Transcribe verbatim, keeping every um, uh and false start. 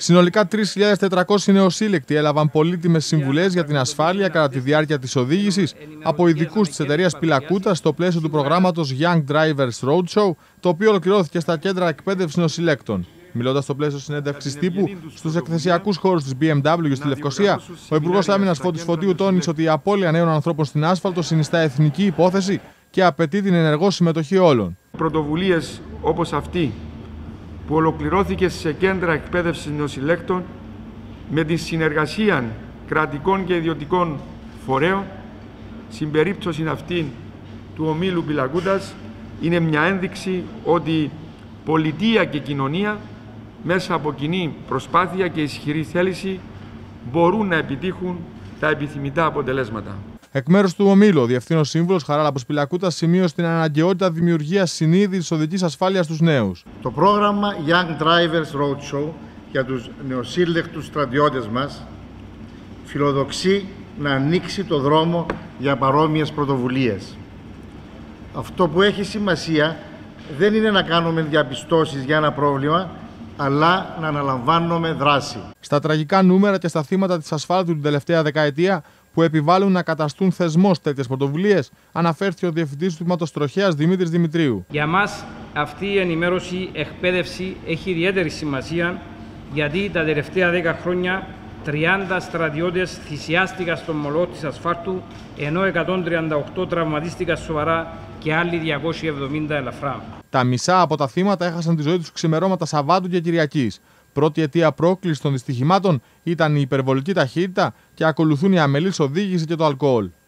Συνολικά τρεις χιλιάδες τετρακόσιοι νεοσύλλεκτοι έλαβαν πολύτιμες συμβουλές για την ασφάλεια κατά τη διάρκεια της οδήγησης από ειδικούς της εταιρείας Πιλακούτας στο πλαίσιο του προγράμματος Young Drivers Roadshow, το οποίο ολοκληρώθηκε στα κέντρα εκπαίδευσης νεοσυλλέκτων. Μιλώντας στο πλαίσιο συνέντευξης τύπου στους εκθεσιακούς χώρους της μπι εμ ντάμπλιου στη Λευκοσία, ο Υπουργός Άμυνας Φώτης Φωτίου τόνισε ότι η απώλεια νέων ανθρώπων στην άσφαλτο συνιστά εθνική υπόθεση και απαιτεί την ενεργό συμμετοχή όλων. Πρωτοβουλίες όπως αυτή, που ολοκληρώθηκε σε κέντρα εκπαίδευσης νεοσυλλέκτων με τη συνεργασία κρατικών και ιδιωτικών φορέων, στην περίπτωση αυτή του ομίλου Πιλακούτας, είναι μια ένδειξη ότι πολιτεία και κοινωνία μέσα από κοινή προσπάθεια και ισχυρή θέληση μπορούν να επιτύχουν τα επιθυμητά αποτελέσματα. Εκ μέρους του ομίλου, ο Διευθύνων Σύμβουλος Χαράλαμπος Πιλακούτας σημείωσε την αναγκαιότητα δημιουργίας συνείδησης οδικής ασφάλειας στους νέους. Το πρόγραμμα Young Drivers Roadshow για τους νεοσύλλεκτους στρατιώτες μας φιλοδοξεί να ανοίξει το δρόμο για παρόμοιες πρωτοβουλίες. Αυτό που έχει σημασία δεν είναι να κάνουμε διαπιστώσεις για ένα πρόβλημα, αλλά να αναλαμβάνουμε δράση. Στα τραγικά νούμερα και στα θύματα της ασφάλτου την τελευταία δεκαετία που επιβάλλουν να καταστούν θεσμός τέτοιες πρωτοβουλίες, αναφέρθηκε ο Διευθυντής του Τμήματος Τροχέας Δημήτρης Δημητρίου. Για μας αυτή η ενημέρωση, εκπαίδευση έχει ιδιαίτερη σημασία, γιατί τα τελευταία δέκα χρόνια τριάντα στρατιώτες θυσιάστηκαν στον μολό της ασφάλτου, ενώ εκατόν τριάντα οκτώ τραυματίστηκαν σοβαρά και άλλοι διακόσιοι εβδομήντα ελαφρά. Τα μισά από τα θύματα έχασαν τη ζωή τους ξημερώματα Σαββάτου και Κυριακής. Πρώτη αιτία πρόκλησης των δυστυχημάτων ήταν η υπερβολική ταχύτητα και ακολουθούν η αμελής οδήγηση και το αλκοόλ.